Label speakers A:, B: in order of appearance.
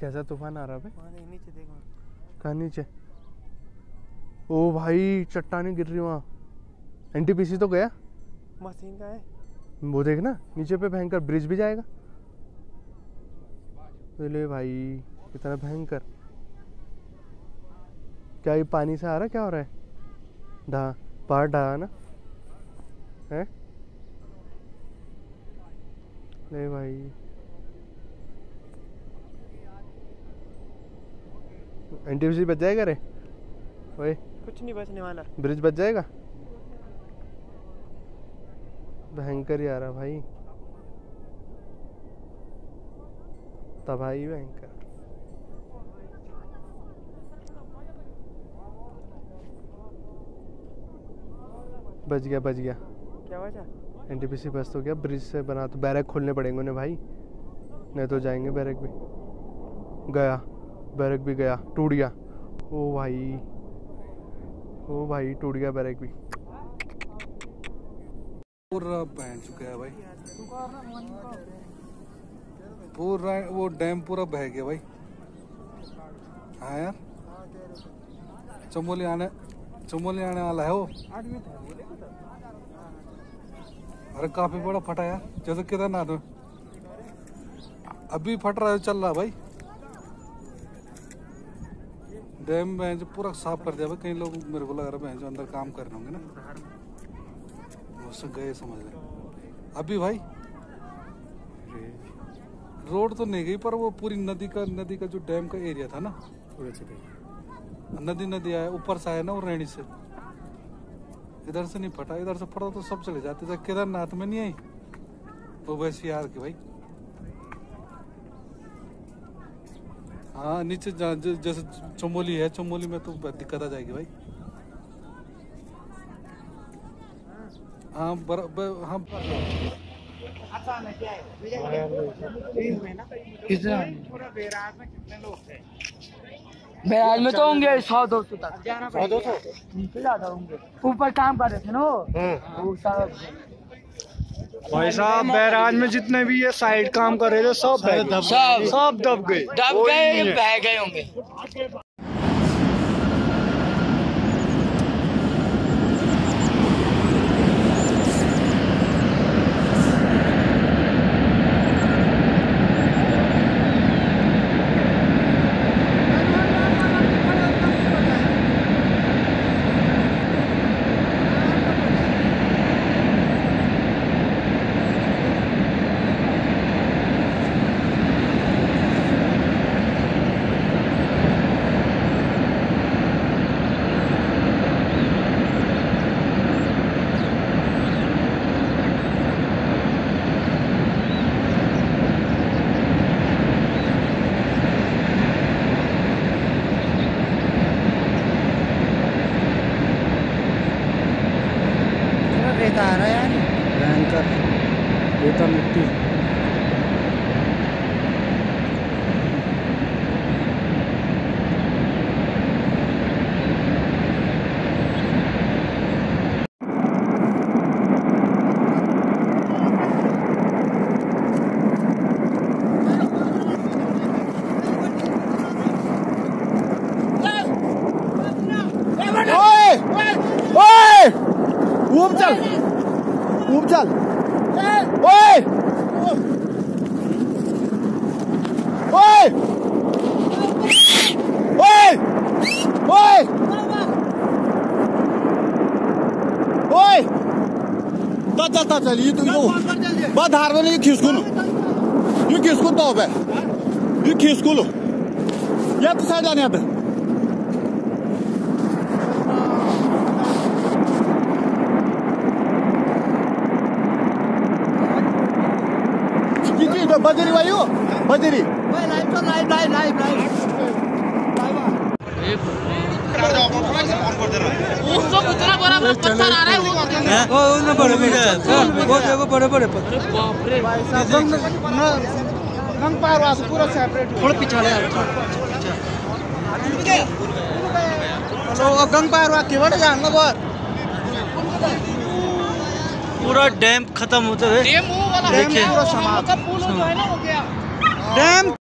A: कैसा तूफान आ रहा है भाई?
B: नीचे देखो।
A: कहाँ नीचे? ओ भाई चट्टानें गिर रही वहाँ। एनटीपीसी तो गया।
B: मशीन का है
A: वो देख ना नीचे पे भयंकर ब्रिज भी जाएगा। ले भाई कितना भयंकर। क्या ये पानी से आ रहा है? क्या हो रहा है? पहाड़ ढहा ना है। ले भाई एनटीपीसी बच जाएगा रे भाई?
B: कुछ नहीं बचने वाला।
A: ब्रिज बच जाएगा। भयंकर ही आ रहा भाई, तबाही भयंकर। बच गया बच गया।
B: क्या वजह?
A: एनटीपीसी बस तो गया। ब्रिज से बना तो बैरक खोलने पड़ेंगे उन्हें भाई, नहीं तो जाएंगे। बैरक भी गया, बैरक भी गया, टूट गया। ओ भाई टूट गया बैरक भी।
C: पूरा बह चुका है भाई, पूरा वो डैम पूरा बह गया भाई। हाँ यार चमोली आने वाला है वो। अरे काफी बड़ा फटा यार, जैसे केदारनाथ में अभी फट रहा है, चल रहा भाई। डैम में जो पूरा साफ कर दिया भाई। कई लोग मेरे को लग रहा है जो अंदर काम कर रहे होंगे ना, उससे गए समझ ले। अभी भाई रोड तो नहीं गई, पर वो पूरी नदी का जो डैम का एरिया था ना, नदी आया ऊपर से आया ना, वो रेणी से इधर से नहीं फटा। इधर से फटा तो सब चले जाते थे। केदारनाथ में नहीं आई तो वैसे यार की भाई। हाँ नीचे जैसे चमोली है, चमोली में तो दिक्कत आ जाएगी भाई। हाँ हाँ
D: बैराज में तो होंगे 100-200 तक। 100-200 ज्यादा होंगे। ऊपर काम कर रहे थे ना वो सब
E: भाई साहब। बैराज में जितने भी ये साइड काम कर रहे थे सब दब गए,
D: बह गए होंगे।
B: रेता आ रहा है यार,
E: भयंकर रेता मिट्टी।
A: ऊप चल ओए ओए ओए ओए ओए चल ये तो बस हार में खिसकुल तो है ये खिसकुल या तो साइड आने आता बजरी वायु बजरी लाइव
D: उसको उतना बड़ा पत्थर आ रहा है वो उसमें बड़े पत्थर। बाप रे
B: गंग पार पूरा सेपरेट
D: थोड़ा पिछाड़े
B: चलो गंग पार केवल जाऊंगा बहुत।
E: पूरा डैम खत्म होता है।
D: डैम वो वाला
B: पूरा समाप्त
D: पुल जो है ना हो गया
B: डैम।